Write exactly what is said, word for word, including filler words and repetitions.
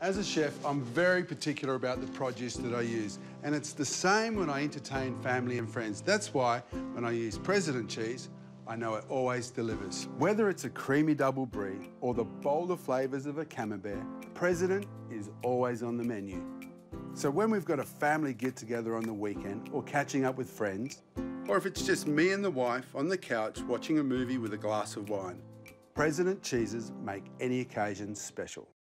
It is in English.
As a chef, I'm very particular about the produce that I use, and it's the same when I entertain family and friends. That's why when I use President cheese, I know it always delivers. Whether it's a creamy double brie or the bolder flavours of a camembert, President is always on the menu. So when we've got a family get-together on the weekend or catching up with friends, or if it's just me and the wife on the couch watching a movie with a glass of wine, President cheeses make any occasion special.